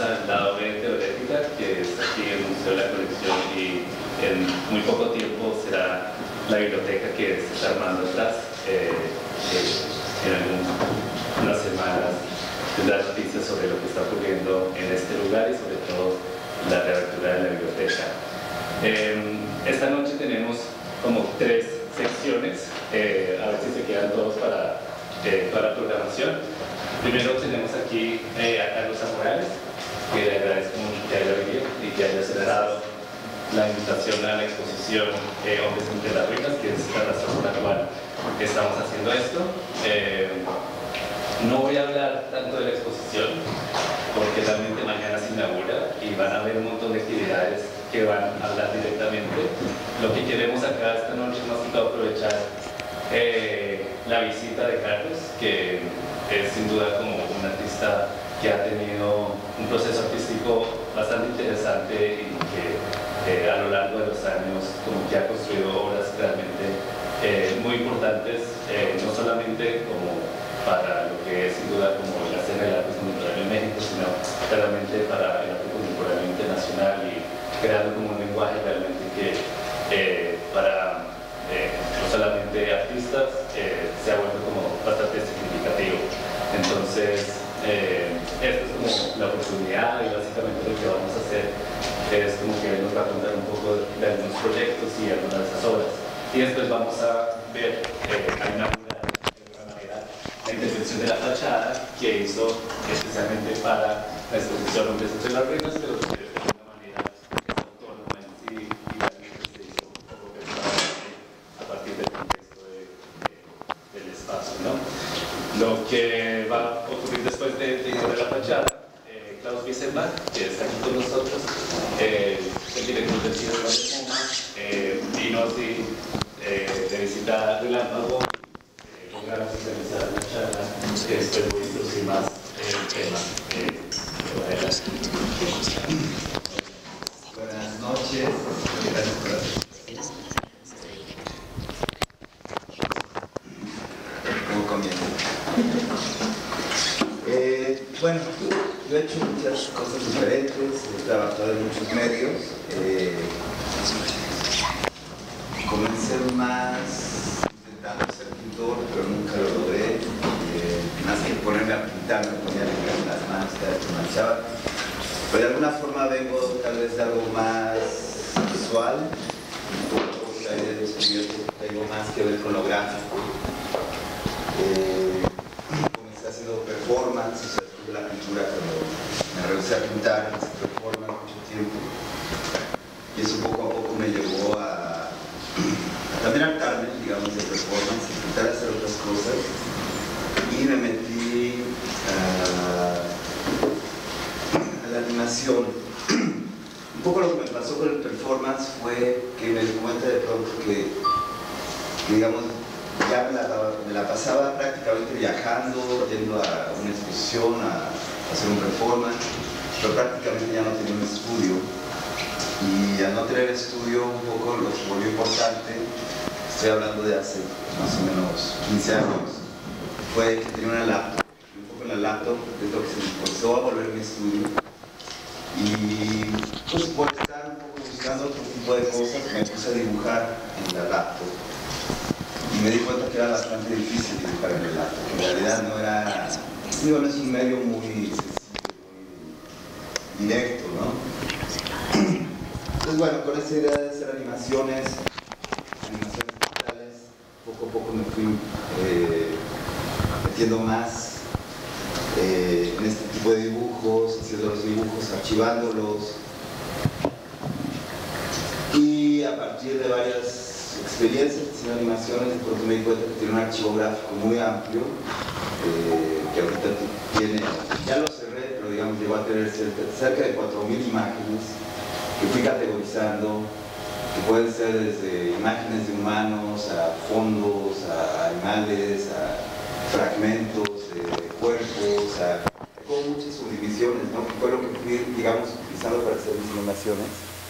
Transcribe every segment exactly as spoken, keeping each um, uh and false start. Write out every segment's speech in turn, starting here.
al lado B Teorética, que es aquí el Museo de la Colección, y en muy poco tiempo será la biblioteca que se está armando atrás. Eh, eh, en algún, unas semanas tendrá noticias sobre lo que está ocurriendo en este lugar y sobre todo la reapertura de la biblioteca. Eh, esta noche tenemos como tres secciones, eh, a ver si se quedan todos para eh, toda la programación. Primero tenemos aquí eh, a Carlos Morales, que le agradezco mucho que haya venido y que haya aceptado la invitación a la exposición eh, Hombres entre las Ruinas, que es la razón por la cual estamos haciendo esto. Eh, no voy a hablar tanto de la exposición, porque realmente mañana se inaugura y van a haber un montón de actividades que van a hablar directamente. Lo que queremos acá esta noche es más que todo aprovechar eh, la visita de Carlos, que es sin duda como un artista que ha tenido un proceso artístico bastante interesante y que eh, a lo largo de los años como que ha construido obras realmente eh, muy importantes, eh, no solamente como para lo que es sin duda como la escena del arte contemporáneo en México, sino realmente para el arte contemporáneo internacional, y creando como un lenguaje realmente que eh, para eh, no solamente artistas eh, se ha vuelto como bastante significativo. Entonces, eh, esta es como la oportunidad, y básicamente lo que vamos a hacer es como que él nos va a contar un poco de, de algunos proyectos y algunas de esas obras. Y después vamos a ver eh, a inaugurar de alguna manera la intervención de la fachada que hizo especialmente para la exposición Hombres entre las Ruinas, pero que de alguna manera es autónoma en sí y realmente se hizo un poco pensada a partir del contexto de, de, del espacio, ¿no? Lo que va a ocurrir después de, de la fachada, eh, Klaus Wiesenbach, que está aquí con nosotros, eh, el director del Cine de MoMA, eh, vino así eh, de visita relámpago, eh, con ganas de realizar la charla, que después voy a introducir más eh, el tema. Eh, Buenas noches, gracias por la... ¿Cómo comienza? Eh, bueno, yo he hecho muchas cosas diferentes, he trabajado en muchos medios. Eh, comencé más intentando ser pintor, pero nunca lo logré. Eh, más que ponerme a pintar, me ponía en las manos, cada vez que manchaba. Pero de alguna forma vengo tal vez de algo más visual, un poco que hay descubierto, tengo más que ver con lo gráfico. Eh, comencé haciendo performance, o sea, estuve la pintura cuando me rehusé a pintar, hice performance mucho tiempo. Y eso poco a poco me llevó a, a también hartarme, digamos, de performance, intentar hacer otras cosas. Y me metí a, a la animación. Un poco lo que me pasó con el performance fue que me di cuenta de pronto que, que digamos, ya me la, me la pasaba prácticamente viajando, yendo a una exposición, a, a hacer un performance, pero prácticamente ya no tenía un estudio. Y al no tener estudio, un poco lo que volvió importante, estoy hablando de hace más o menos quince años, fue que tenía una laptop. Un poco en la laptop es lo que se me empezó a volver mi estudio. Y pues por estar un poco buscando otro tipo de cosas, me puse a dibujar en la laptop. Y me di cuenta que era bastante difícil dibujar en el laptop. En realidad no era, digo, no es un medio muy sencillo, muy directo, ¿no? Entonces, bueno, con esa idea de hacer animaciones, animaciones digitales, poco a poco me fui eh, metiendo más eh, en este tipo de dibujos, haciendo los dibujos, archivándolos. Y a partir de varias experiencias haciendo animaciones, porque me di cuenta que tiene un archivo gráfico muy amplio, eh, que ahorita tiene, ya lo cerré, pero digamos llegó a tener cerca, cerca de cuatro mil imágenes, que fui categorizando, que pueden ser desde imágenes de humanos, a fondos, a animales, a fragmentos de cuerpos, a con muchas subdivisiones, ¿no? Que fue lo que fui, digamos, utilizando para hacer mis animaciones.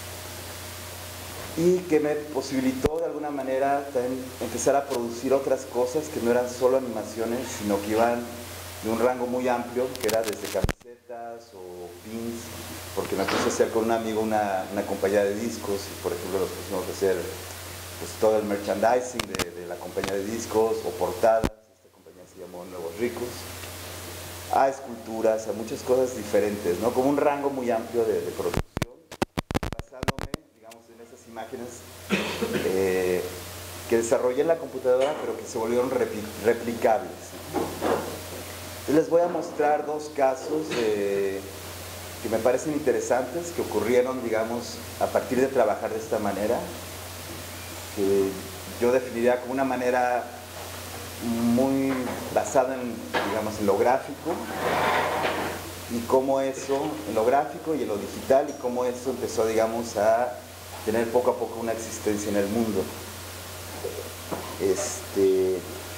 Y que me posibilitó de alguna manera también empezar a producir otras cosas que no eran solo animaciones, sino que iban de un rango muy amplio, que era desde camisetas, etiquetas o pins, porque me puse a hacer con un amigo una, una compañía de discos y por ejemplo nos pusimos a hacer pues, todo el merchandising de, de la compañía de discos o portadas. Esta compañía se llamó Nuevos Ricos, a esculturas, a muchas cosas diferentes, ¿no? Como un rango muy amplio de, de producción, basándome, digamos, en esas imágenes eh, que desarrollé en la computadora, pero que se volvieron repli replicables. Entonces les voy a mostrar dos casos eh, que me parecen interesantes, que ocurrieron, digamos, a partir de trabajar de esta manera, que yo definiría como una manera muy basada en, digamos, en lo gráfico, y cómo eso, en lo gráfico y en lo digital, y cómo eso empezó, digamos, a tener poco a poco una existencia en el mundo. Este,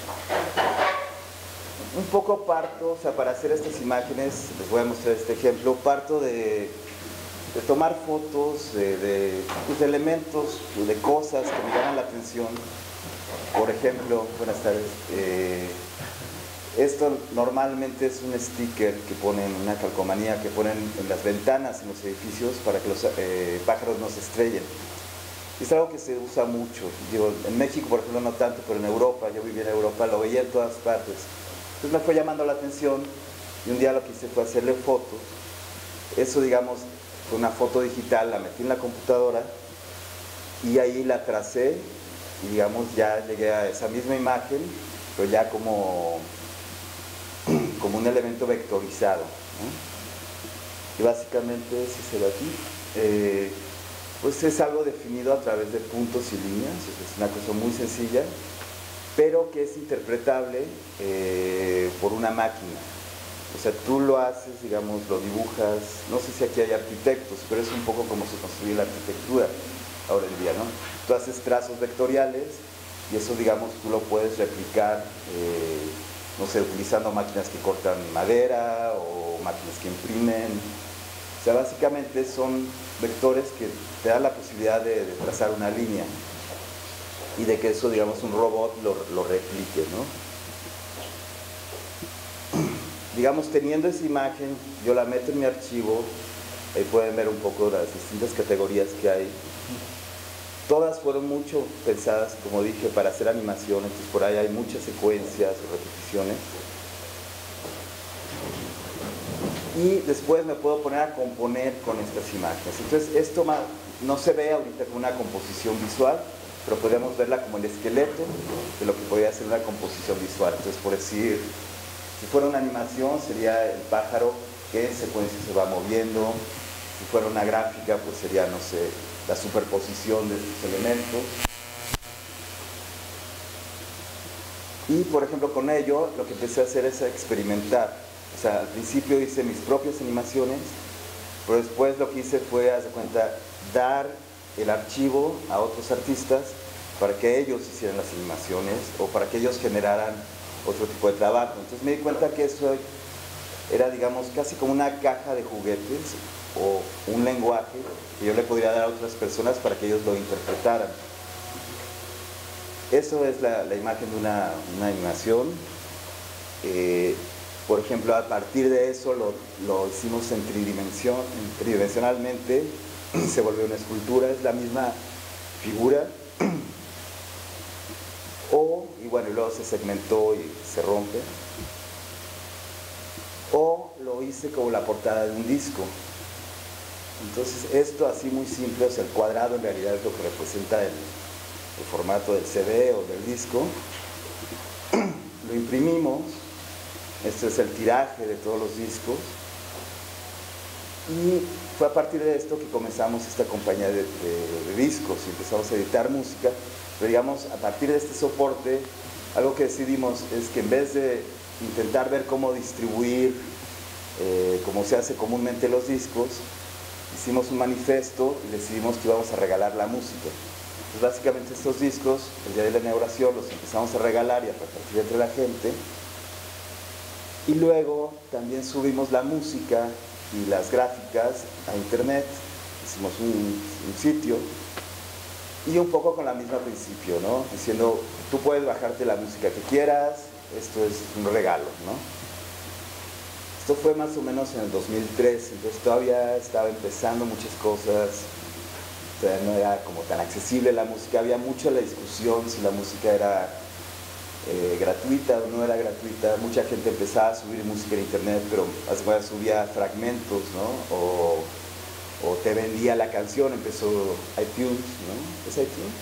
un poco parto, o sea, para hacer estas imágenes, les voy a mostrar este ejemplo, parto de, de tomar fotos de, de, pues, de elementos, de cosas que me llaman la atención. Por ejemplo, buenas tardes, eh, esto normalmente es un sticker que ponen, una calcomanía que ponen en las ventanas en los edificios para que los eh, pájaros no se estrellen. Es algo que se usa mucho. Digo, en México, por ejemplo, no tanto, pero en Europa, yo vivía en Europa, lo veía en todas partes. Entonces me fue llamando la atención y un día lo que hice fue hacerle fotos. Eso, digamos, fue una foto digital, la metí en la computadora y ahí la tracé y, digamos, ya llegué a esa misma imagen, pero ya como, como un elemento vectorizado, ¿no? Y básicamente, si se ve aquí, eh, pues es algo definido a través de puntos y líneas, es una cosa muy sencilla, pero que es interpretable eh, por una máquina. O sea, tú lo haces, digamos, lo dibujas, no sé si aquí hay arquitectos, pero es un poco como se construye la arquitectura ahora en día, ¿no? Tú haces trazos vectoriales y eso, digamos, tú lo puedes replicar, eh, no sé, utilizando máquinas que cortan madera o máquinas que imprimen. O sea, básicamente son vectores que te dan la posibilidad de, de trazar una línea y de que eso, digamos, un robot lo, lo replique, ¿no? Digamos, teniendo esa imagen, yo la meto en mi archivo, ahí pueden ver un poco las distintas categorías que hay. Todas fueron mucho pensadas, como dije, para hacer animación, entonces por ahí hay muchas secuencias o repeticiones. Y después me puedo poner a componer con estas imágenes. Entonces esto no se ve ahorita como una composición visual, pero podemos verla como el esqueleto de lo que podría ser una composición visual. Entonces, por decir, si fuera una animación sería el pájaro que en secuencia se va moviendo. Si fuera una gráfica, pues sería, no sé, la superposición de estos elementos. Y por ejemplo con ello lo que empecé a hacer es a experimentar. O sea, al principio hice mis propias animaciones, pero después lo que hice fue, haz de cuenta, dar el archivo a otros artistas para que ellos hicieran las animaciones o para que ellos generaran otro tipo de trabajo. Entonces me di cuenta que eso era, digamos, casi como una caja de juguetes o un lenguaje que yo le podría dar a otras personas para que ellos lo interpretaran. Eso es la, la imagen de una, una animación. Eh, por ejemplo, a partir de eso lo, lo hicimos en tridimensión, tridimensionalmente, se volvió una escultura, es la misma figura. O, y bueno, y luego se segmentó y se rompe. O lo hice como la portada de un disco. Entonces esto así muy simple, o sea, el cuadrado en realidad es lo que representa el, el formato del C D o del disco. Lo imprimimos, este es el tiraje de todos los discos. Y fue a partir de esto que comenzamos esta compañía de, de, de discos y empezamos a editar música. Pero digamos, a partir de este soporte, algo que decidimos es que en vez de intentar ver cómo distribuir, eh, como se hace comúnmente los discos, hicimos un manifiesto y decidimos que íbamos a regalar la música. Entonces, básicamente estos discos, el día de la inauguración, los empezamos a regalar y a repartir entre la gente. Y luego también subimos la música y las gráficas a internet, hicimos un, un sitio, y un poco con la misma principio, ¿no? Diciendo, tú puedes bajarte la música que quieras, esto es un regalo, ¿no? Esto fue más o menos en el dos mil tres, entonces todavía estaba empezando muchas cosas, o sea, no era como tan accesible la música, había mucha la discusión si la música era eh, gratuita o no era gratuita, mucha gente empezaba a subir música en internet, pero a subía fragmentos, ¿no? O, o te vendía la canción, empezó iTunes, ¿no? ¿Es iTunes?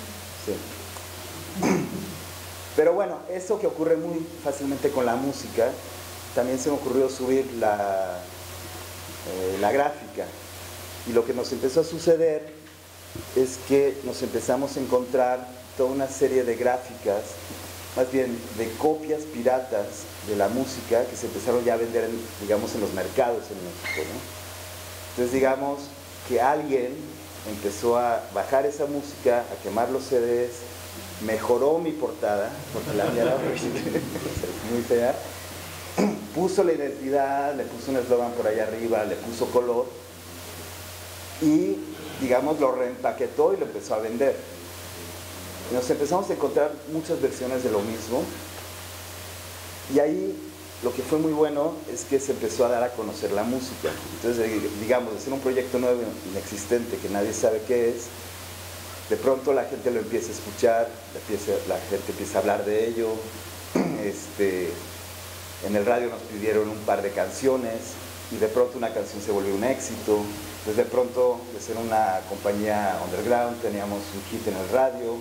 Sí. Pero bueno, eso que ocurre muy fácilmente con la música, también se me ocurrió subir la, eh, la gráfica. Y lo que nos empezó a suceder es que nos empezamos a encontrar toda una serie de gráficas, más bien de copias piratas de la música que se empezaron ya a vender, en, digamos, en los mercados en México, ¿no? Entonces, digamos que alguien empezó a bajar esa música, a quemar los C Ds, mejoró mi portada, porque la mía era muy fea, puso la identidad, le puso un eslogan por allá arriba, le puso color y, digamos, lo reempaquetó y lo empezó a vender. Y nos empezamos a encontrar muchas versiones de lo mismo y ahí lo que fue muy bueno es que se empezó a dar a conocer la música. Entonces, digamos, de ser un proyecto nuevo, inexistente, que nadie sabe qué es, de pronto la gente lo empieza a escuchar, la, empieza, la gente empieza a hablar de ello, este... En el radio nos pidieron un par de canciones y de pronto una canción se volvió un éxito. Entonces de pronto, de ser una compañía underground, teníamos un hit en el radio.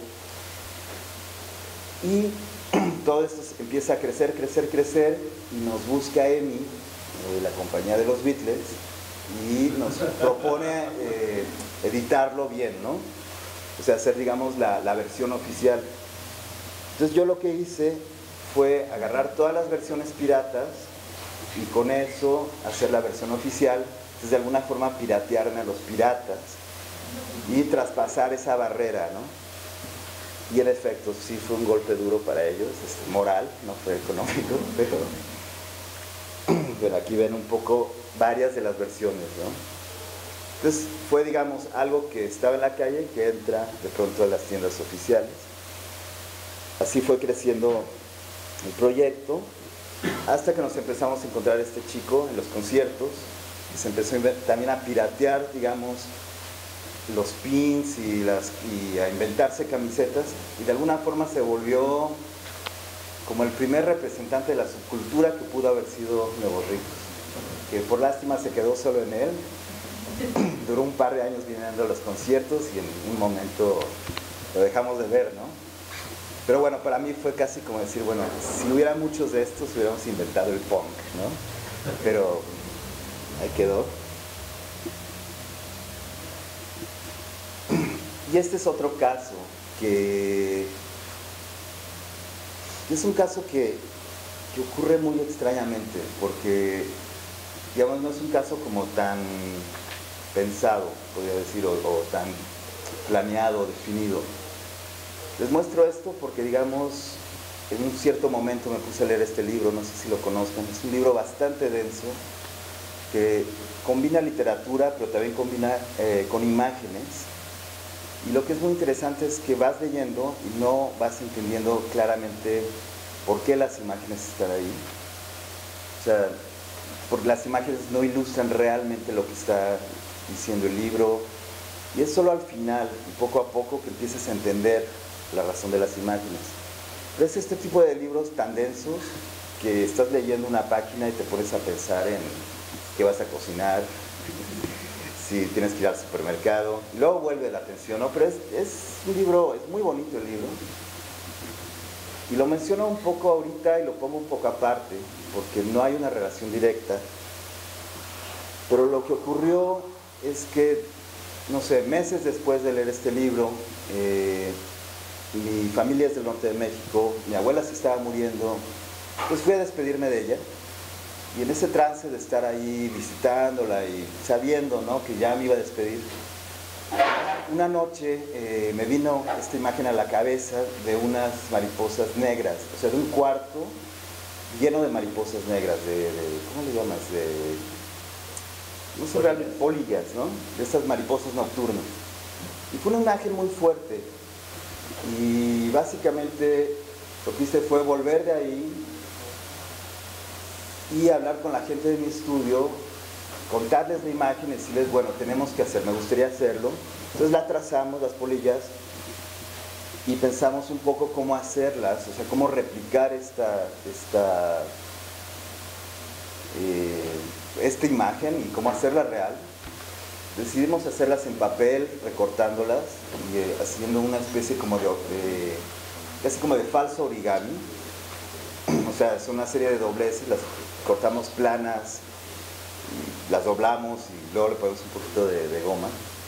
Y todo esto empieza a crecer, crecer, crecer y nos busca EMI, eh, la compañía de los Beatles, y nos propone eh, editarlo bien, ¿no? O sea, hacer, digamos, la, la versión oficial. Entonces yo lo que hice fue agarrar todas las versiones piratas y con eso hacer la versión oficial, entonces de alguna forma piratearme a los piratas y traspasar esa barrera, ¿no? Y en efecto, sí fue un golpe duro para ellos, es moral, no fue económico, pero, pero aquí ven un poco varias de las versiones, ¿no? Entonces fue, digamos, algo que estaba en la calle, que entra de pronto a las tiendas oficiales. Así fue creciendo el proyecto, hasta que nos empezamos a encontrar a este chico en los conciertos, y se empezó también a piratear, digamos, los pins y, las, y a inventarse camisetas, y de alguna forma se volvió como el primer representante de la subcultura que pudo haber sido Nuevos Ricos, que por lástima se quedó solo en él, duró un par de años viniendo a los conciertos y en un momento lo dejamos de ver, ¿no? Pero bueno, para mí fue casi como decir, bueno, si hubiera muchos de estos, hubiéramos inventado el punk, ¿no? Pero ahí quedó. Y este es otro caso, que es un caso que, que ocurre muy extrañamente, porque, digamos, no es un caso como tan pensado, podría decir, o, o tan planeado, definido. Les muestro esto porque, digamos, en un cierto momento me puse a leer este libro, no sé si lo conozcan, es un libro bastante denso, que combina literatura, pero también combina eh, con imágenes. Y lo que es muy interesante es que vas leyendo y no vas entendiendo claramente por qué las imágenes están ahí. O sea, porque las imágenes no ilustran realmente lo que está diciendo el libro. Y es solo al final, y poco a poco, que empiezas a entender la razón de las imágenes. Pero es este tipo de libros tan densos que estás leyendo una página y te pones a pensar en qué vas a cocinar, si tienes que ir al supermercado, y luego vuelve la atención, ¿no? Pero es, es un libro, es muy bonito el libro, y lo menciono un poco ahorita y lo pongo un poco aparte, porque no hay una relación directa, pero lo que ocurrió es que, no sé, meses después de leer este libro, eh, mi familia es del norte de México, mi abuela se estaba muriendo, pues fui a despedirme de ella. Y en ese trance de estar ahí visitándola y sabiendo, ¿no?, que ya me iba a despedir, una noche eh, me vino esta imagen a la cabeza de unas mariposas negras, o sea, de un cuarto lleno de mariposas negras, de, de ¿cómo le llamas? De, no sé, realmente, polillas, ¿no? De estas mariposas nocturnas. Y fue una imagen muy fuerte. Y básicamente lo que hice fue volver de ahí y hablar con la gente de mi estudio, contarles la imagen y decirles, bueno, tenemos que hacer, me gustaría hacerlo. Entonces la trazamos, las polillas, y pensamos un poco cómo hacerlas, o sea, cómo replicar esta, esta, eh, esta imagen y cómo hacerla real. Decidimos hacerlas en papel, recortándolas y eh, haciendo una especie como de, de, casi como de falso origami. O sea, es una serie de dobleces, las cortamos planas, y las doblamos y luego le ponemos un poquito de, de goma.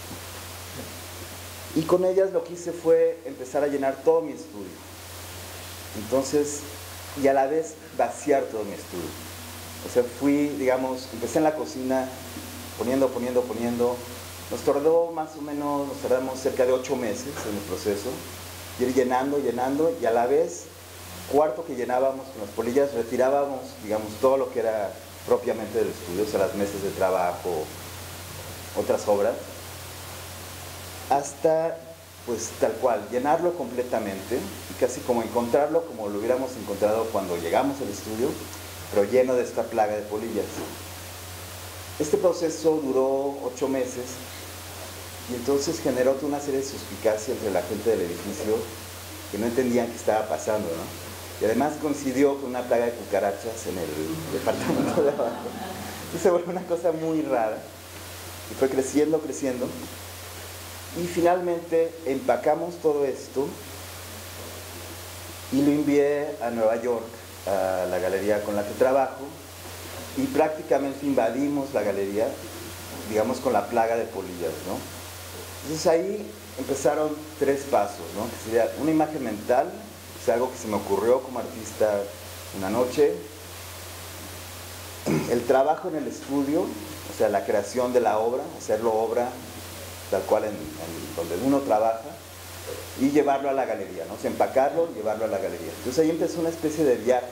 Y con ellas lo que hice fue empezar a llenar todo mi estudio. Entonces, y a la vez vaciar todo mi estudio. O sea, fui, digamos, empecé en la cocina, poniendo, poniendo, poniendo. Nos tardó más o menos, nos tardamos cerca de ocho meses en el proceso. Ir llenando, llenando, y a la vez, cuarto que llenábamos con las polillas, retirábamos, digamos, todo lo que era propiamente del estudio, o sea, las mesas de trabajo, otras obras, hasta, pues, tal cual, llenarlo completamente, y casi como encontrarlo como lo hubiéramos encontrado cuando llegamos al estudio, pero lleno de esta plaga de polillas. Este proceso duró ocho meses, y entonces generó toda una serie de suspicacia entre la gente del edificio, que no entendían qué estaba pasando, ¿no? Y además coincidió con una plaga de cucarachas en el departamento de abajo. Y se volvió una cosa muy rara, y fue creciendo, creciendo. Y finalmente empacamos todo esto y lo envié a Nueva York, a la galería con la que trabajo, y prácticamente invadimos la galería, digamos, con la plaga de polillas, ¿no? Entonces ahí empezaron tres pasos, ¿no? Que sería una imagen mental, es algo que se me ocurrió como artista una noche, el trabajo en el estudio, o sea, la creación de la obra, hacerlo obra tal cual en, en donde uno trabaja, y llevarlo a la galería, ¿no? O sea, empacarlo y llevarlo a la galería. Entonces ahí empezó una especie de viaje.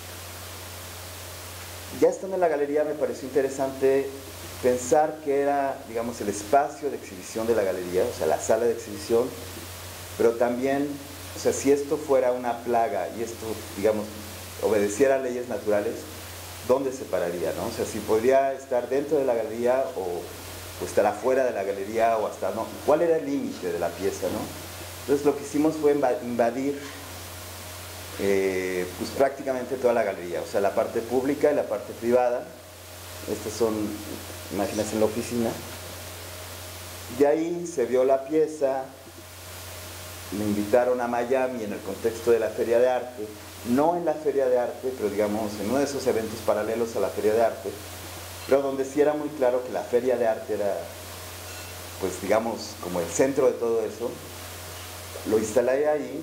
Ya estando en la galería me pareció interesante pensar que era, digamos, el espacio de exhibición de la galería, o sea, la sala de exhibición, pero también, o sea, si esto fuera una plaga y esto, digamos, obedeciera a leyes naturales, ¿dónde se pararía, no? O sea, si podría estar dentro de la galería o, o estar afuera de la galería o hasta, ¿no? ¿Cuál era el límite de la pieza, no? Entonces lo que hicimos fue invadir eh, pues prácticamente toda la galería, o sea, la parte pública y la parte privada. Estas son imágenes en la oficina. De ahí se vio la pieza, me invitaron a Miami en el contexto de la Feria de Arte, no en la Feria de Arte, pero digamos en uno de esos eventos paralelos a la Feria de Arte, pero donde sí era muy claro que la Feria de Arte era, pues digamos, como el centro de todo eso. Lo instalé ahí,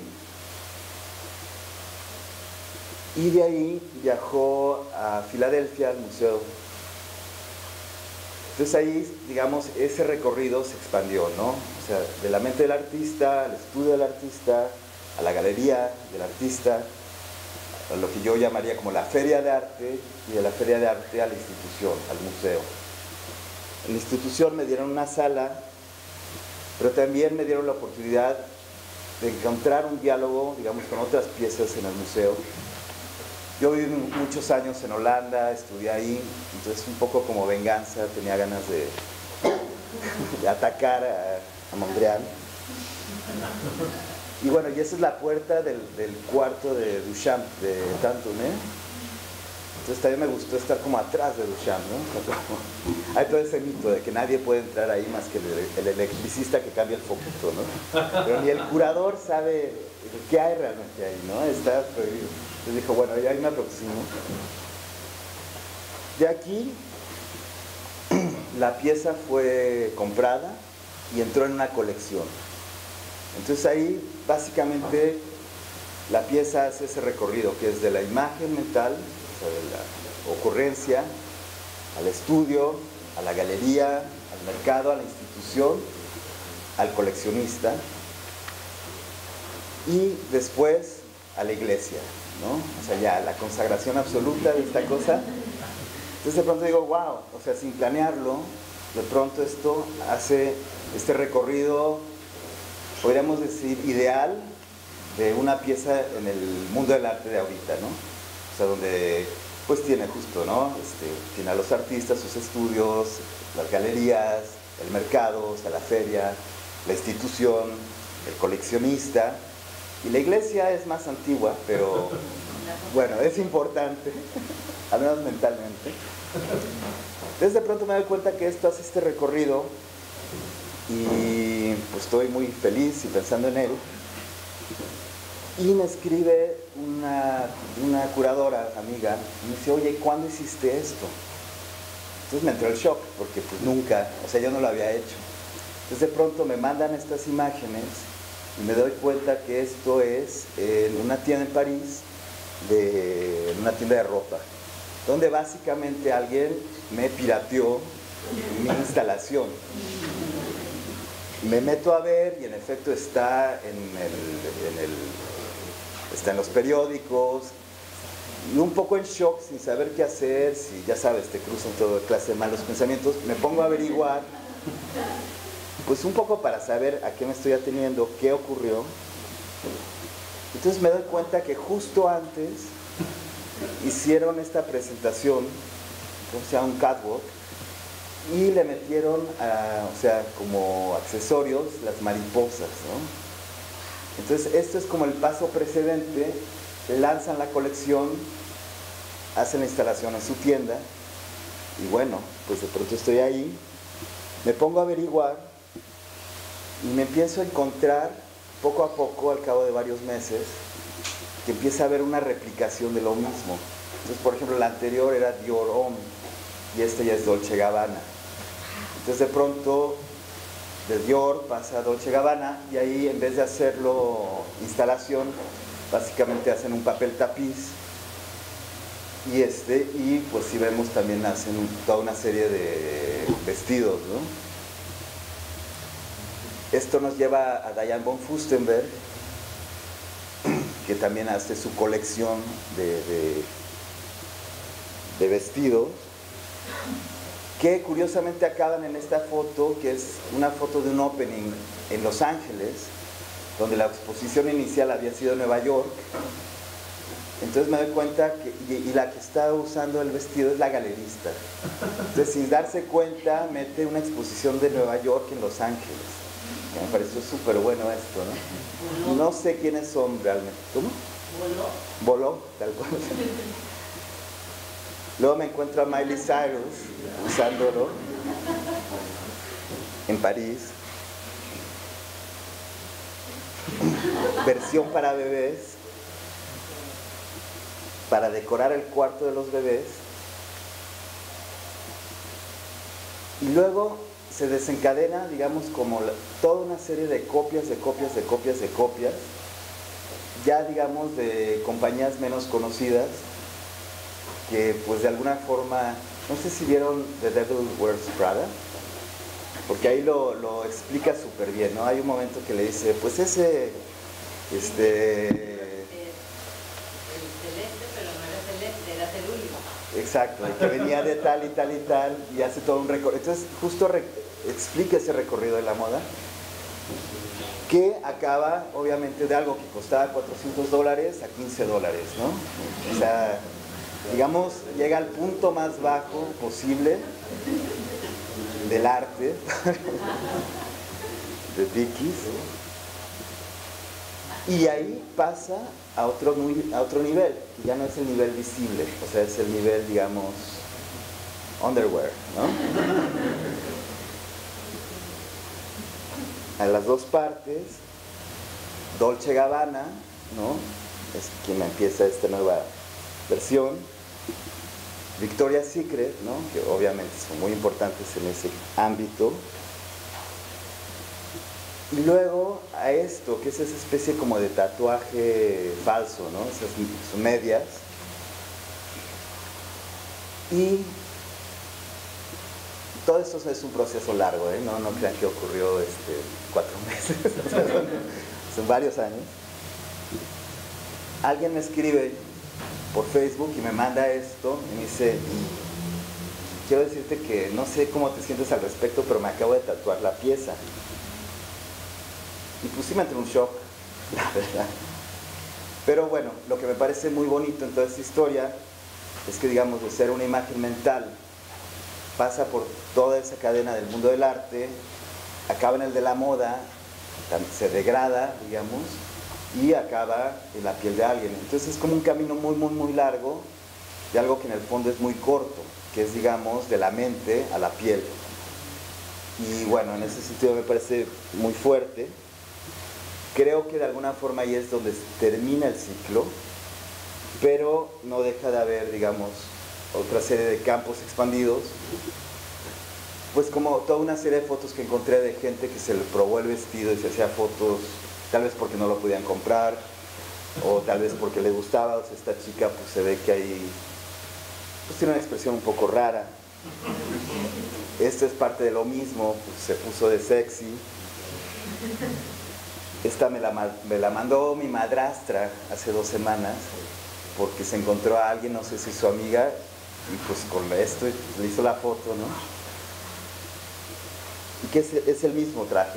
y de ahí viajó a Filadelfia, al museo. Entonces ahí, digamos, ese recorrido se expandió, ¿no? O sea, de la mente del artista, al estudio del artista, a la galería del artista, a lo que yo llamaría como la Feria de Arte, y de la Feria de Arte a la institución, al museo. En la institución me dieron una sala, pero también me dieron la oportunidad de encontrar un diálogo, digamos, con otras piezas en el museo. Yo viví muchos años en Holanda, estudié ahí, entonces un poco como venganza, tenía ganas de, de atacar a, a Mondrian. Y bueno, y esa es la puerta del, del cuarto de Duchamp, de Tantoné. Entonces también me gustó estar como atrás de Duchamp, ¿no? Hay todo ese mito de que nadie puede entrar ahí más que el, el electricista que cambia el foquito, ¿no? Pero ni el curador sabe qué hay realmente ahí, ¿no? Está prohibido. Entonces dijo, bueno, ya ahí me aproximo. De aquí, la pieza fue comprada y entró en una colección. Entonces ahí, básicamente, la pieza hace ese recorrido, que es de la imagen mental, o sea, de la ocurrencia, al estudio, a la galería, al mercado, a la institución, al coleccionista, y después a la iglesia, ¿no? O sea, ya la consagración absoluta de esta cosa. Entonces de pronto digo, wow, o sea, sin planearlo, de pronto esto hace este recorrido, podríamos decir, ideal de una pieza en el mundo del arte de ahorita, ¿no? O sea, donde pues tiene justo, ¿no? Este, tiene a los artistas, sus estudios, las galerías, el mercado, o sea, la feria, la institución, el coleccionista, y la iglesia es más antigua, pero bueno, es importante, al menos mentalmente. Entonces de pronto me doy cuenta que esto hace este recorrido y pues estoy muy feliz y pensando en él. Y me escribe una, una curadora, amiga, y me dice, oye, ¿cuándo hiciste esto? Entonces me entró el shock, porque pues nunca, o sea, yo no lo había hecho. Entonces de pronto me mandan estas imágenes y me doy cuenta que esto es en una tienda en París, de, en una tienda de ropa, donde básicamente alguien me pirateó mi instalación. Me meto a ver y en efecto está en el, en el está en los periódicos, y un poco en shock, sin saber qué hacer, si ya sabes, te cruzan toda clase de malos pensamientos, me pongo a averiguar, pues un poco para saber a qué me estoy ateniendo, qué ocurrió. Entonces me doy cuenta que justo antes hicieron esta presentación, o sea, un catwalk, y le metieron, a, o sea, como accesorios, las mariposas, ¿no? Entonces esto es como el paso precedente, lanzan la colección, hacen la instalación en su tienda, y bueno, pues de pronto estoy ahí, me pongo a averiguar, y me empiezo a encontrar, poco a poco, al cabo de varios meses, que empieza a haber una replicación de lo mismo. Entonces, por ejemplo, la anterior era Dior Homme, y este ya es Dolce Gabbana. Entonces de pronto de Dior pasa a Dolce Gabbana y ahí en vez de hacerlo instalación, básicamente hacen un papel tapiz y este y pues si vemos también hacen un, toda una serie de vestidos, ¿no? Esto nos lleva a Diane von Furstenberg, que también hace su colección de, de, de vestidos, que curiosamente acaban en esta foto, que es una foto de un opening en Los Ángeles, donde la exposición inicial había sido en Nueva York. Entonces me doy cuenta que, y, y la que está usando el vestido es la galerista. Entonces sin darse cuenta mete una exposición de Nueva York en Los Ángeles. Me pareció súper bueno esto, ¿no? No sé quiénes son realmente. ¿Cómo? Voló. Voló, tal cual. Luego me encuentro a Miley Cyrus usándolo en París. Versión para bebés, para decorar el cuarto de los bebés. Y luego se desencadena, digamos, como la, toda una serie de copias, de copias, de copias, de copias, ya digamos de compañías menos conocidas, que pues de alguna forma, no sé si vieron The Devil Wears Prada, porque ahí lo, lo explica súper bien, ¿no? Hay un momento que le dice, pues ese, este... El celeste, pero no era celeste, era telúrico. Exacto, el que venía de tal y tal y tal, y hace todo un recorrido. Entonces, justo re explica ese recorrido de la moda, que acaba, obviamente, de algo que costaba cuatrocientos dólares a quince dólares, ¿no? O sea, digamos, llega al punto más bajo posible del arte de Dickies, y ahí pasa a otro, muy, a otro nivel, que ya no es el nivel visible, o sea, es el nivel, digamos, underwear, ¿no? A las dos partes, Dolce Gabbana, ¿no? Es quien empieza esta nueva versión. Victoria's Secret, ¿no? Que obviamente son muy importantes en ese ámbito. Y luego a esto, que es esa especie como de tatuaje falso, ¿no? Esas son medias. Y todo eso es un proceso largo, ¿eh? No, no crean que ocurrió este, cuatro meses, o sea, son, son varios años. Alguien me escribe por Facebook y me manda esto y me dice, quiero decirte que no sé cómo te sientes al respecto, pero me acabo de tatuar la pieza. Y pues sí me entró un shock, la verdad. Pero bueno, lo que me parece muy bonito en toda esta historia es que, digamos, de ser una imagen mental, pasa por toda esa cadena del mundo del arte, acaba en el de la moda, se degrada, digamos, y acaba en la piel de alguien. Entonces es como un camino muy, muy, muy largo de algo que en el fondo es muy corto, que es, digamos, de la mente a la piel. Y bueno, en ese sentido me parece muy fuerte. Creo que de alguna forma ahí es donde termina el ciclo, pero no deja de haber, digamos, otra serie de campos expandidos, pues como toda una serie de fotos que encontré de gente que se le probó el vestido y se hacía fotos, tal vez porque no lo podían comprar, o tal vez porque le gustaba. O sea, esta chica pues se ve que ahí pues tiene una expresión un poco rara. Esto es parte de lo mismo, pues se puso de sexy. Esta me la, me la mandó mi madrastra hace dos semanas, porque se encontró a alguien, no sé si su amiga, y pues con esto le hizo la foto, ¿no? Y que es, es el mismo traje.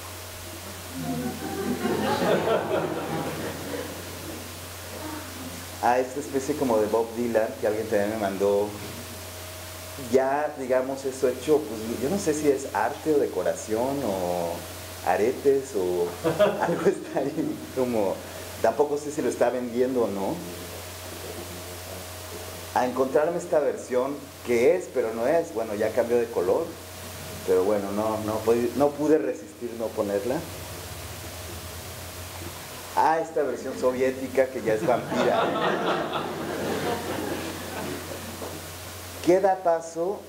A esta especie como de Bob Dylan, que alguien también me mandó. Ya, digamos, eso hecho, pues yo no sé si es arte o decoración o aretes o algo está ahí como, tampoco sé si lo está vendiendo o no. A encontrarme esta versión que es, pero no es, bueno, ya cambió de color, pero bueno, no, no, pude, no pude resistir no ponerla. A esta versión soviética que ya es vampira. ¿Qué da paso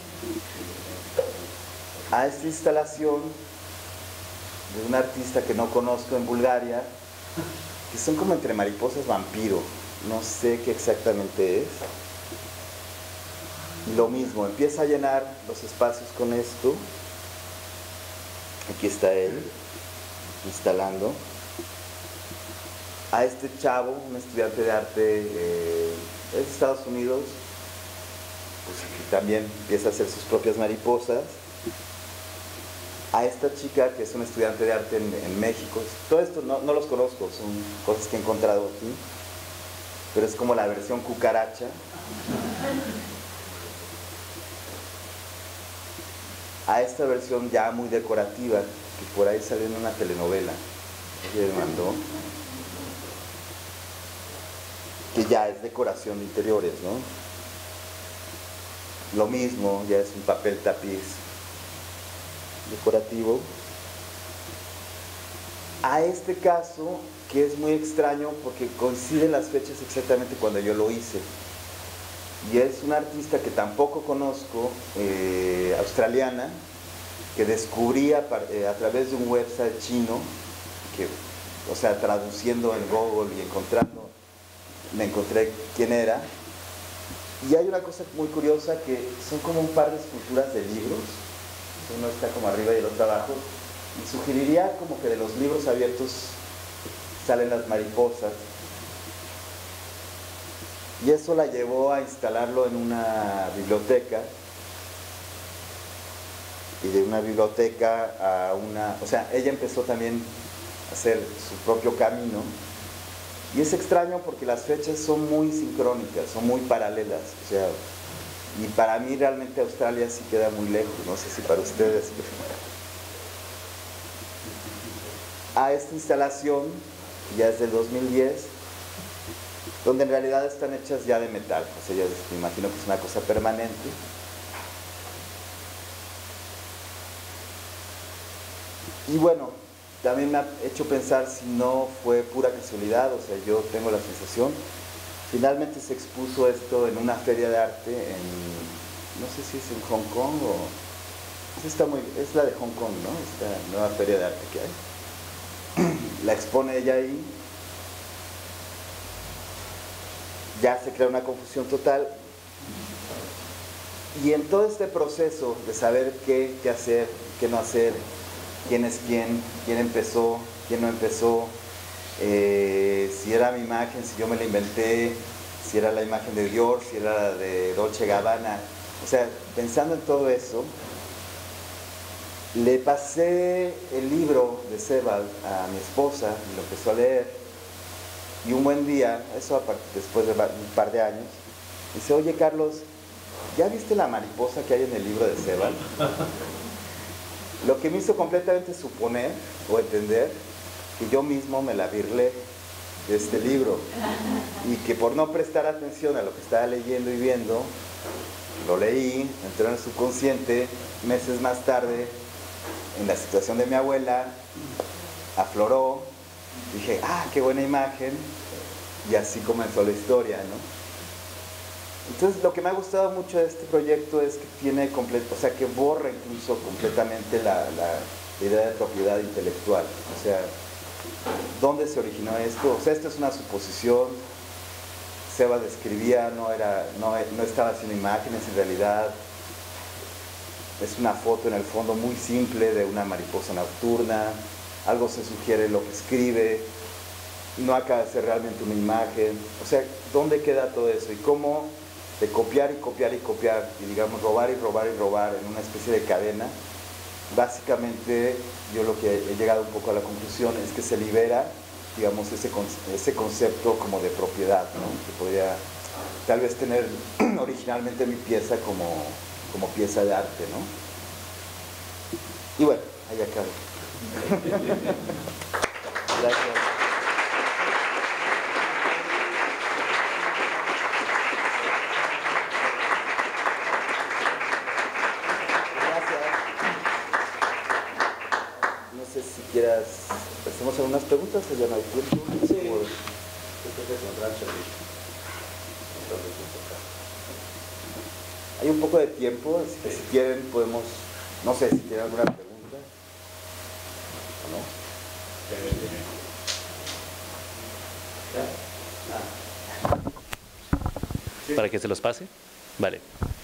a esta instalación de un artista que no conozco en Bulgaria, que son como entre mariposas vampiro? No sé qué exactamente es. Lo mismo, empieza a llenar los espacios con esto. Aquí está él instalando. A este chavo, un estudiante de arte eh, de Estados Unidos, pues aquí también empieza a hacer sus propias mariposas. A esta chica que es una estudiante de arte en, en México. Todo esto no, no los conozco, son cosas que he encontrado aquí, pero es como la versión cucaracha. A esta versión ya muy decorativa, que por ahí salió en una telenovela, que mandó, que ya es decoración de interiores, ¿no? Lo mismo, ya es un papel tapiz decorativo. A este caso, que es muy extraño porque coinciden las fechas exactamente cuando yo lo hice. Y es una artista que tampoco conozco, eh, australiana, que descubrí a, eh, a través de un website chino, que, o sea, traduciendo en Google y encontrando, me encontré quién era. Y hay una cosa muy curiosa, que son como un par de esculturas de libros, uno está como arriba y el otro abajo, y sugeriría como que de los libros abiertos salen las mariposas. Y eso la llevó a instalarlo en una biblioteca, y de una biblioteca a una... O sea, ella empezó también a hacer su propio camino, y es extraño porque las fechas son muy sincrónicas, son muy paralelas, o sea, y para mí realmente Australia sí queda muy lejos, no sé si para ustedes. A esta instalación, ya es del dos mil diez, donde en realidad están hechas ya de metal, o sea, ya me imagino que es una cosa permanente. Y bueno, también me ha hecho pensar si no fue pura casualidad, o sea, yo tengo la sensación, finalmente se expuso esto en una feria de arte en, no sé si es en Hong Kong o, está muy, es la de Hong Kong, ¿no? Esta nueva feria de arte que hay. La expone ella ahí. Ya se crea una confusión total, y en todo este proceso de saber qué, qué hacer, qué no hacer, quién es quién, quién empezó, quién no empezó, eh, si era mi imagen, si yo me la inventé, si era la imagen de Dior, si era la de Dolce Gabbana, o sea, pensando en todo eso, le pasé el libro de Sebald a mi esposa y lo empezó a leer. Y un buen día, eso después de un par de años, Dice, oye Carlos, ¿ya viste la mariposa que hay en el libro de Sebald? Lo que me hizo completamente suponer o entender que yo mismo me la birlé de este libro y que por no prestar atención a lo que estaba leyendo y viendo, lo leí, entró en el subconsciente. Meses más tarde, en la situación de mi abuela, afloró, dije, ah, qué buena imagen, y así comenzó la historia, ¿no? Entonces, lo que me ha gustado mucho de este proyecto es que tiene completo, o sea, que borra incluso completamente la, la idea de propiedad intelectual. O sea, ¿dónde se originó esto? O sea, esto es una suposición. Sebald escribía, no, era, no, no estaba haciendo imágenes en realidad. Es una foto en el fondo muy simple de una mariposa nocturna. Algo se sugiere en lo que escribe. No acaba de ser realmente una imagen. O sea, ¿dónde queda todo eso? Y cómo de copiar y copiar y copiar, y digamos robar y robar y robar en una especie de cadena, básicamente yo lo que he llegado un poco a la conclusión es que se libera, digamos, ese, ese concepto como de propiedad, ¿no? Que podría tal vez tener originalmente mi pieza como, como pieza de arte, ¿no? Y bueno, ahí acabo. Gracias. Si quieras, hacemos algunas preguntas o ya no hay tiempo. Sí. Hay un poco de tiempo, así que si quieren podemos, no sé si tienen alguna pregunta o no. ¿Ya? ¿Para que se los pase? Vale.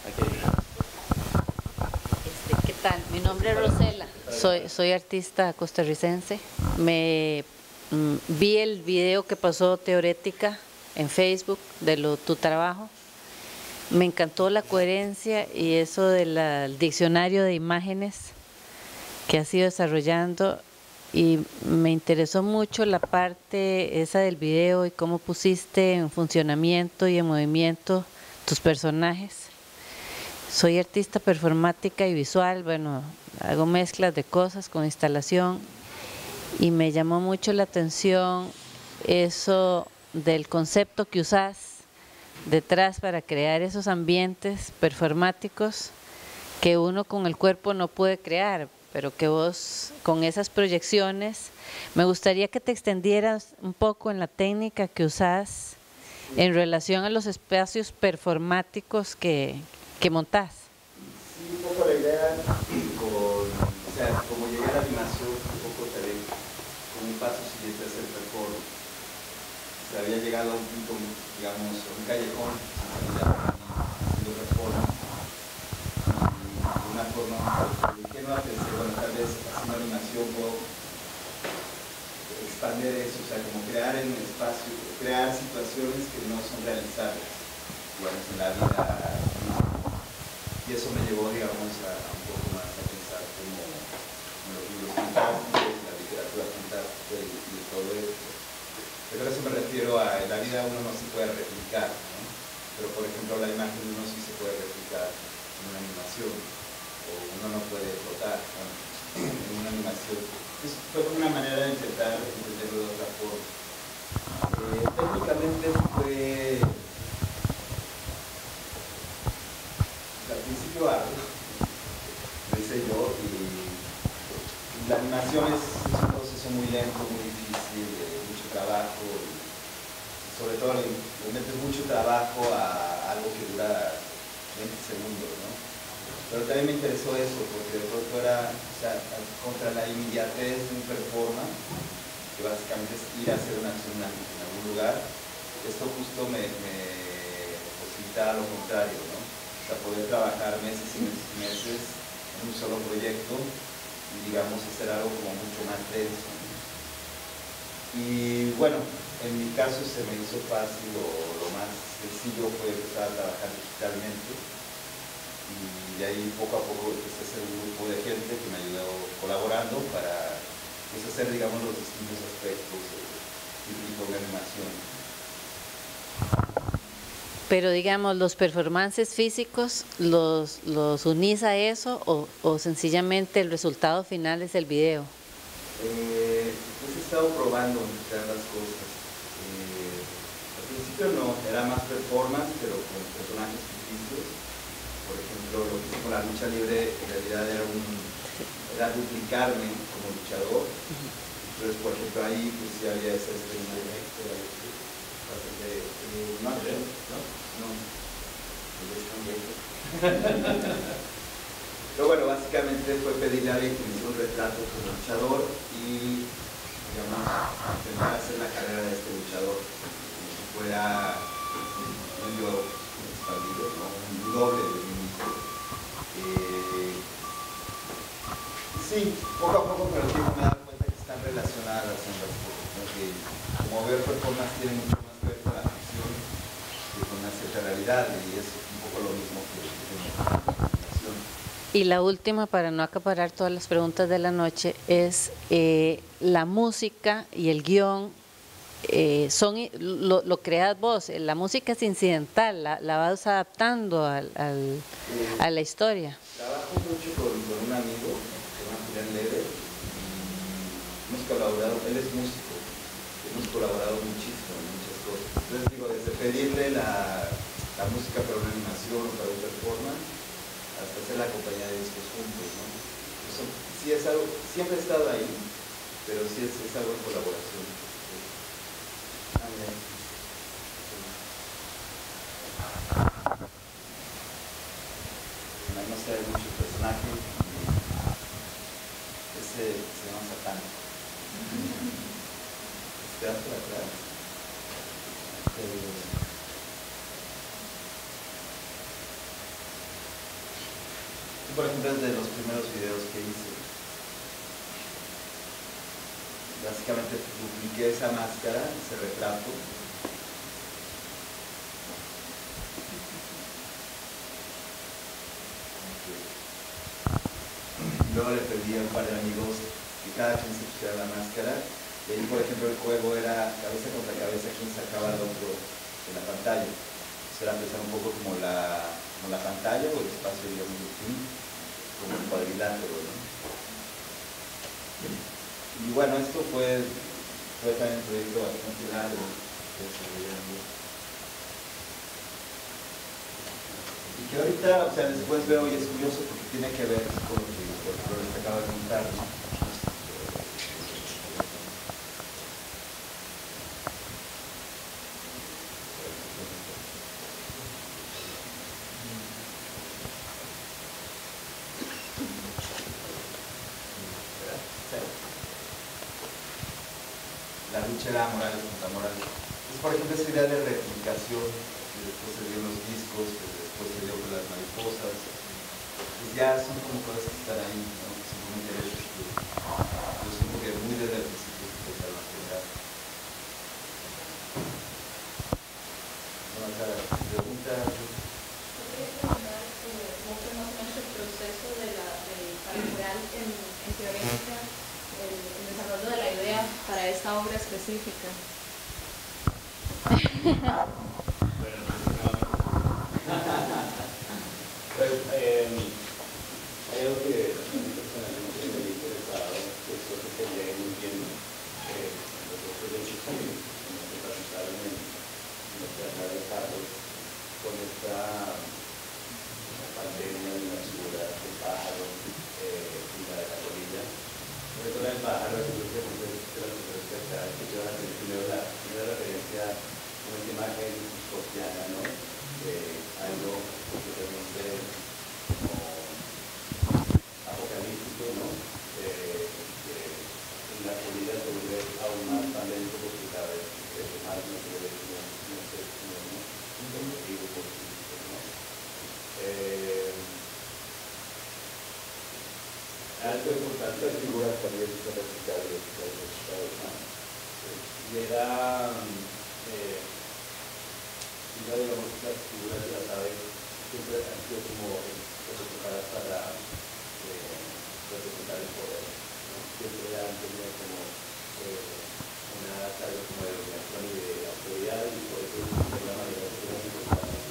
¿Qué tal? Mi nombre es Rosela, soy, soy artista costarricense. Me mm, vi el video que pasó Teorética en Facebook de lo, tu trabajo. Me encantó la coherencia y eso del diccionario de imágenes que has ido desarrollando, y me interesó mucho la parte esa del video y cómo pusiste en funcionamiento y en movimiento tus personajes. Soy artista performática y visual, bueno, hago mezclas de cosas con instalación, y me llamó mucho la atención eso del concepto que usás detrás para crear esos ambientes performáticos que uno con el cuerpo no puede crear, pero que vos con esas proyecciones, me gustaría que te extendieras un poco en la técnica que usás en relación a los espacios performáticos que que montás. Sí, un poco la idea, con, o sea, como llegué a la animación, un poco también con un paso siguiente a hacer performance. O sea, había llegado a un punto, digamos, a un callejón, haciendo performance, y de una forma ingenua pensé, bueno, tal vez haciendo animación puedo expandir eso, o sea, como crear en un espacio, crear situaciones que no son realizables, digamos, en la vida. Y eso me llevó, digamos, a, a un poco más a pensar como en los libros fantásticos, la literatura fantástica y, y todo esto. Pero a eso me refiero a, en la vida uno no se puede replicar, ¿no? Pero por ejemplo la imagen uno sí se puede replicar en una animación, o uno no puede flotar, ¿no? En una animación. Entonces fue como una manera de intentar entenderlo de otra forma. Eh, técnicamente fue... Al principio algo, lo hice yo, y la animación es, es un proceso muy lento, muy difícil, de mucho trabajo, y sobre todo le, le metes mucho trabajo a algo que dura veinte segundos, ¿no? Pero también me interesó eso, porque de pronto era, o sea, contra la inmediatez de un performance, que básicamente es ir a hacer una acción en algún lugar. Esto justo me, me posibilita lo contrario, ¿no? O sea, poder trabajar meses y meses y meses en un solo proyecto y, digamos, hacer algo como mucho más denso, ¿no? Y bueno, en mi caso se me hizo fácil, o lo más sencillo fue empezar a trabajar digitalmente, y de ahí poco a poco empecé a hacer un grupo de gente que me ayudó colaborando para, pues, hacer, digamos, los distintos aspectos de, de una animación. Pero digamos, ¿los performances físicos los, los unís a eso o, o sencillamente el resultado final es el video? Eh, pues he estado probando mezclar las cosas. Eh, al principio no, era más performance, pero con personajes ficticios. Por ejemplo, lo que hice con la lucha libre en realidad era, un, era duplicarme como luchador. Entonces, por ejemplo, ahí pues sí había esa experiencia de no, no, no, pero bueno, básicamente fue pedirle a alguien que me hiciera un retrato como luchador y, digamos, intentar hacer la carrera de este luchador como si fuera un yo expandido, ¿no? Un doble de mí mismo. Eh, sí, poco a poco, pero tiempo me he dado cuenta que están relacionadas ambas cosas, ¿no? Que como ver performance tiene mucho más que ver con la ficción que con una cierta realidad, y es un poco lo mismo que tenemos. Y la última, para no acaparar todas las preguntas de la noche, es eh, la música y el guión, eh, son, lo, lo creas vos, la música es incidental, la, la vas adaptando al, al, eh, a la historia. Trabajo mucho con, con un amigo, que se llama Julián Leder, y hemos colaborado, él es músico, hemos colaborado muchísimo en muchas cosas. Entonces digo, desde pedirle la, la música para una animación o para un performance, hasta hacer la compañía de discos juntos, ¿no? Eso sí es algo, siempre he estado ahí, pero sí es, es algo en colaboración. Ah, mira. No sé mucho el personaje, ese se llama Satán. ¿Estás por atrás? Eh, Por ejemplo, es de los primeros videos que hice. Básicamente dupliqué esa máscara, ese retrato. Luego le pedí a un par de amigos que cada quien se pusiera la máscara. Y ahí, por ejemplo, el juego era cabeza contra cabeza, quién sacaba al otro de la pantalla. Entonces era pensar un poco como la, como la pantalla o el espacio, digamos, del film, como un cuadrilátero, ¿no? Y bueno, esto fue, fue también un proyecto bastante largo desarrollando. Y que ahorita, o sea, después veo y es curioso porque tiene que ver con lo que, con lo que acabo de contar, ¿no? La lucha era Morales contra Morales. Entonces, por ejemplo, esa idea de replicación, que después se dio en los discos, que después se dio con las mariposas, pues ya son como cosas que están ahí, ¿no? Que son muy intereses que yo siento que muy desde el principio se empezaron a generar. Vamos a la pregunta. ¿Cómo fue más o menos el proceso de la, de, para lograr en, en teoría el, el desarrollo de la idea para esta obra específica? Pues, eh, hay algo que a mí personalmente me ha interesado, que es lo que se lee muy bien eh, los otros derechos que se presentaron en nuestra nave de Carlos con esta pandemia de la figura del pájaro eh, y la de la colilla. Sobre todo el pájaro, que yo creo que es de las cosas que acá que yo voy a tener primero la primera referencia con esta imagen cotidiana, ¿no? De algo totalmente como apocalíptico, ¿no? Eh, que en la colilla se vuelve aún más pandémico porque cada vez crece más, no se ve como no sé, como un motivo político, ¿no? Eh, algo importante de figuras también se replicaba de los resultados, ¿no? Y era eh, una de las figuras de las aves siempre han sido como representadas para eh, representar el poder, ¿no? Siempre han tenido como eh, una carga como de dominación y de autoridad, y por eso de la manera que se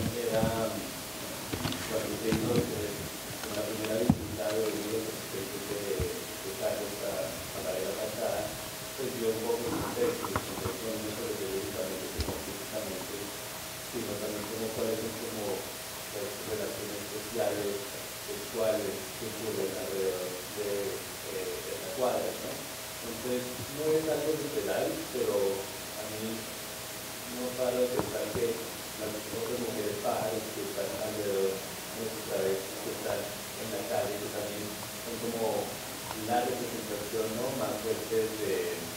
era cuando se hizo eh, con la primera dificultad de uno de los aspectos de, de Carlos para, para la fachada, pues dio un poco el contexto, el contexto no solo teóricamente, sino físicamente, sino también como cuáles son como las relaciones sociales, sexuales que ocurren alrededor de, eh, de la cuadra, ¿no? Entonces, no es algo literal, pero a mí no paro de pensar que las otras mujeres pájaros que están alrededor nuestra vez, que están en la calle, que también son como la representación, ¿no?, más fuerte de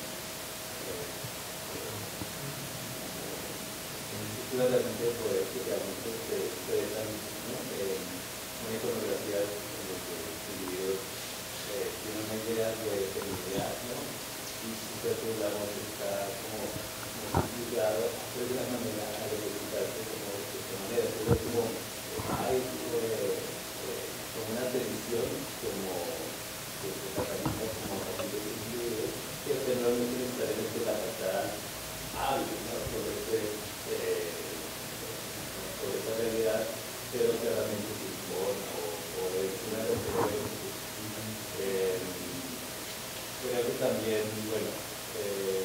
estructuras realmente de poder que realmente se expresan, ¿no?, en una iconografía en la que los individuos eh, tienen una idea de feminidad, ¿no?, y su cuerpo, digamos, está como obligado de alguna manera a representarse como de esta manera. Pero como hay eh, eh, como una tradición como que se cataliza como capítulos de individuos que generalmente necesariamente la fachada hable, ¿no?, sobre, este, eh, sobre esta realidad, pero claramente se impone o, o es una referencia. Eh, creo que también, bueno, eh,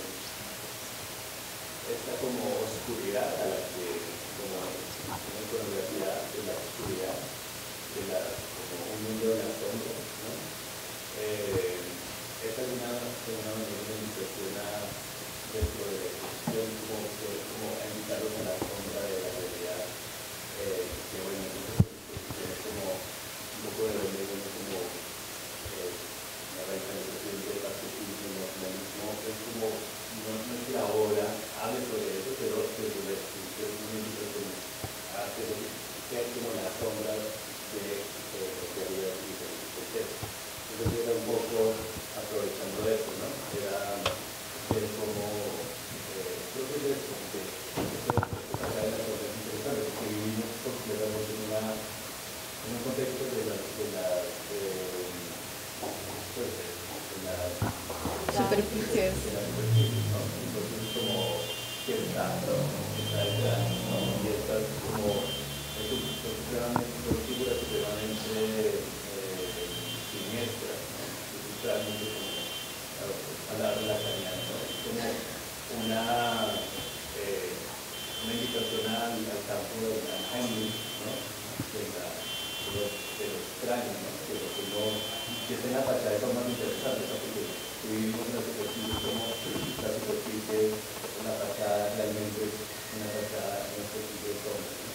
esta como oscuridad a la que, como una iconografía de la oscuridad, de la, como un mundo de las sombras, ¿no? Eh, esta es una, de una manera que me impresiona dentro de la exposición, como, como invitarlos a la sombra de la realidad, eh, que bueno, es como un poco de lo mismo, como eh, la radicalización del patriotismo, el nacionalismo, es como, no, no es que la obra hable sobre eso, pero desde la exposición es una invitación a que sea como la sombra de eh, la realidad y del contexto. Entonces era un poco aprovechando eso, ¿no? Era ver cómo, eh, creo que es eso, que acá en la cosa es interesante, porque vivimos completamente en, una, en un contexto de las, de las, eh, pues, de las superficies. de las superficies, ¿no? Entonces como que está, ¿no?, está detrás, ¿no?, y estas como es supremamente, son figuras supremamente eh, siniestras, ¿no?, es realmente como palabra lacaniana, ¿no?, es como una eh, una invitación al, al campo del Heimlich, ¿no?, de, la, de, lo, de lo extraño, ¿no?, de lo que no, que es en la fachada de formas interesantes, ¿no?, porque vivimos en la superficie como la superficie, una fachada realmente es una fachada, una superficie de sombras, ¿no?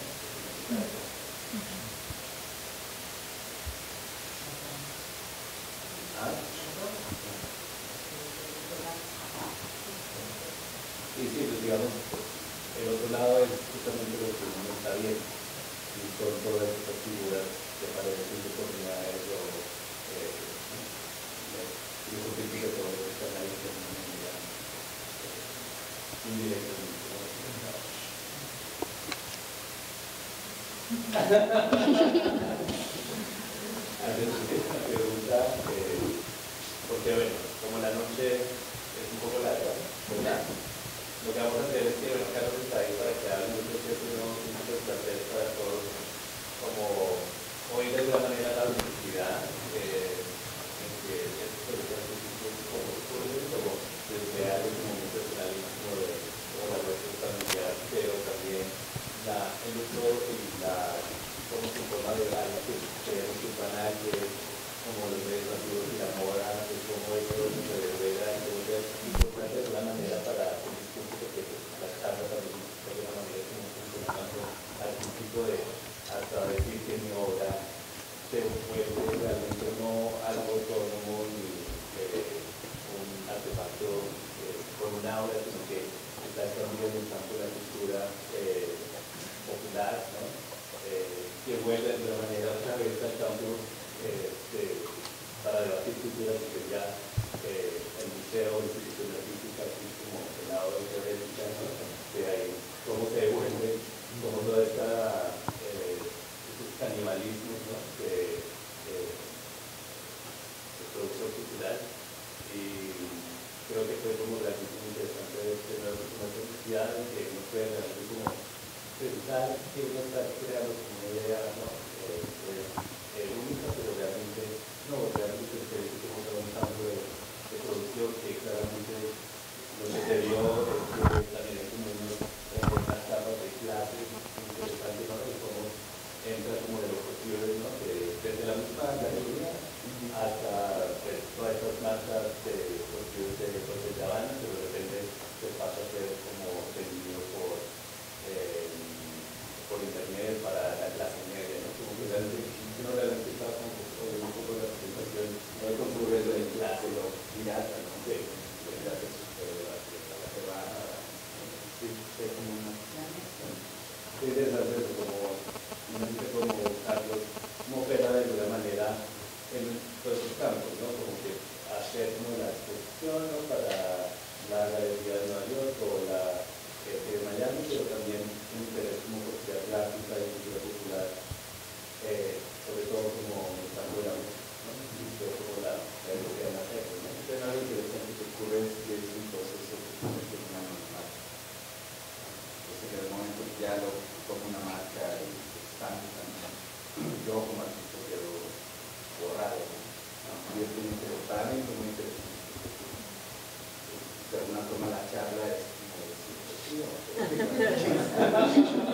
¿Ah? Sí, sí, pues digamos, el otro lado es justamente lo que uno está viendo, y son todas estas figuras que parecen deformidades o eh, y eso significa todo lo que está ahí de una manera indirectamente. Antes de esta pregunta, eh, porque bueno, como la noche es un poco larga, ¿verdad? Lo que vamos a hacer es que, bueno, Carlos está ahí para que hable, yo creo que es un placer para todos, como oír de alguna manera la universidad, eh, en que estos ejercicios como ocurren, como desde algo como muy personal y como de como la relación familiar, pero también la, el uso y la, como su forma de hablar, que creemos que es banal, que es como los medios masivos y la moda, de cómo eso se degrada, entonces es importante de alguna manera para un discurso, porque las charlas también de alguna manera es un funcionamiento artístico de hasta decir que mi obra se vuelve realmente no algo autónomo ni eh, un artefacto eh, con una obra, sino que está también en el campo de la cultura eh, popular, ¿no? Eh, que vuelve de alguna manera otra vez al campo eh, de, para debatir cultura, porque ya eh, el museo, la institución artística, así como el lado de teorética, ¿no?, de ahí cómo se devuelve, cómo toda esta eh, estos canibalismos, ¿no?, de, eh, de producción cultural. Y creo que fue como realmente interesante tener una necesidad que no fue realmente como quizás uno está creando como una idea, ¿no? Eh, pues, eh, única, pero realmente no, realmente es que estamos avanzando de, de producción que claramente lo que se vio es que también hay como unos, eh, unas capas de clases interesantes, ¿no? De cómo entra como de los posibles, ¿no? Que desde la misma galería hasta pues, todas estas masas de posibles de Porcelana, pero de repente se pasa a ser como vendido por, eh, por internet para la clase media, ¿no? Como que realmente, uno realmente está como un poco de la presentación, no hay concurre de clase, lo pirata, ¿no? De la clase superior, la clase baja, sí, es como una... Sí, es eso, como una gente como Carlos, como opera de alguna manera en todos estos campos, ¿no? Como que hacer como la exposición, ¿no? Para la Galería de Nueva York o la eh, de Miami, pero también un interés como cultura clásica y cultura popular, eh, sobre todo como en el campo de la música, ¿no? Y sobre como la, la europea en la gente, ¿no? Entonces, algo interesante que ocurre es que es un proceso que se convierte en una normal. Entonces, en el momento que ya lo toma una marca y se expande también, yo como artista quedo borrado, ¿no? Y es muy interesante, para mí es muy interesante. De alguna forma la charla es como decir, pues sí, o sea,